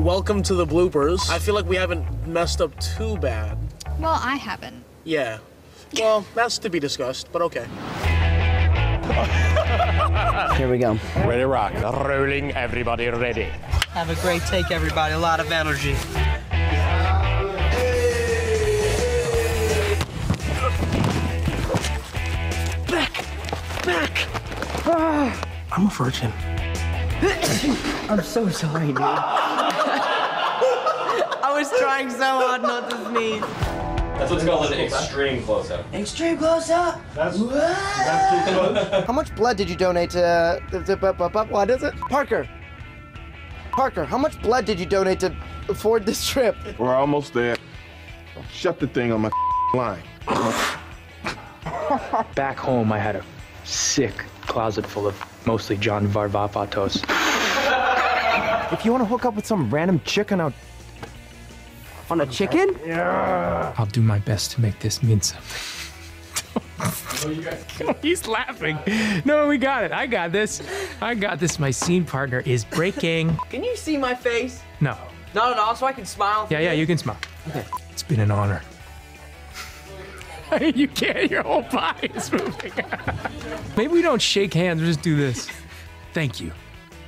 welcome to the bloopers. I feel like we haven't messed up too bad. Well, I haven't. Yeah. Well, that's to be discussed, but okay. Here we go. Ready to rock. Rolling, everybody ready. Have a great take, everybody. A lot of energy. Back! I'm a virgin. I'm so sorry, dude. I was trying so hard not to sneeze. That's what's called an extreme close-up. Extreme close-up? That's too close. How much blood did you donate to, what is it? Parker, how much blood did you donate to afford this trip? We're almost there. Shut the thing on my line. Back home, I had a sick closet full of mostly John Varvapatos. If you want to hook up with some random chick on a chicken? Yeah. I'll do my best to make this mean something. He's laughing. No, we got it. I got this. My scene partner is breaking. Can you see my face? No. Not at all, so I can smile. Yeah, you can smile. Okay. It's been an honor. You can't, your whole body is moving. Maybe we don't shake hands, we'll just do this. Thank you.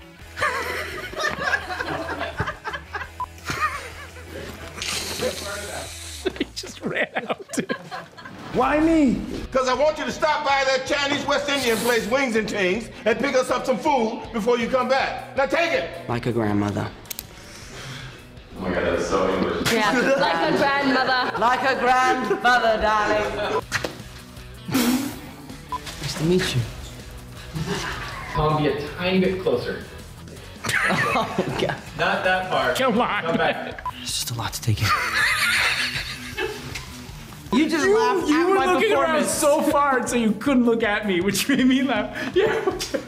He just ran out. Why me? Because I want you to stop by that Chinese West Indian place, Wings and Tings, and pick us up some food before you come back. Now take it. Like a grandmother. Oh my God, that's so English. Yeah, like a grandmother. Like a grandmother, darling. Nice to meet you. Tom, be a tiny bit closer. Oh, God. Not that far. Come on. Come back. It's just a lot to take in. You just laughed You at were my looking around performance. so far, so you couldn't look at me, which made me laugh. Yeah.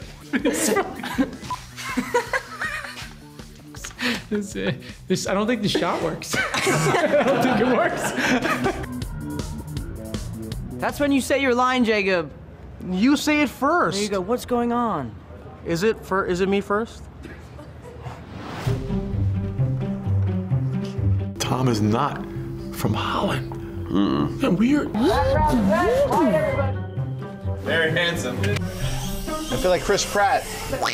This, I don't think the shot works. I don't think it works. That's when you say your line, Jacob. You say it first. There you go. What's going on? Is it me first? Tom is not from Holland. And weird. Very handsome. I feel like Chris Pratt.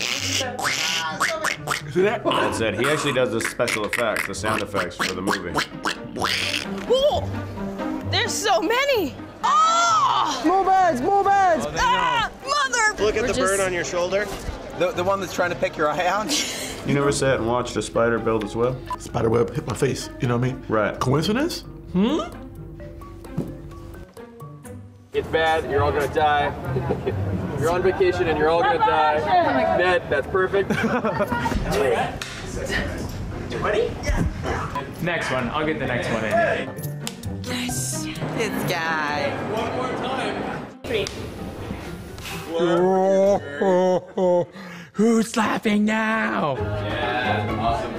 That's it. He actually does the special effects, the sound effects for the movie. Whoa! There's so many! Oh! More birds! More birds! Ah! Mother! Look at the bird on your shoulder. The one that's trying to pick your eye out? You never sat and watched a spider build its web? Spiderweb hit my face, you know what I mean? Right. Coincidence? It's bad, you're all gonna die. You're on vacation and you're all gonna die. Ned, that's perfect. 20? Next one. I'll get the next one in. Yes. This guy. One more time. Who's laughing now? Yeah, awesome.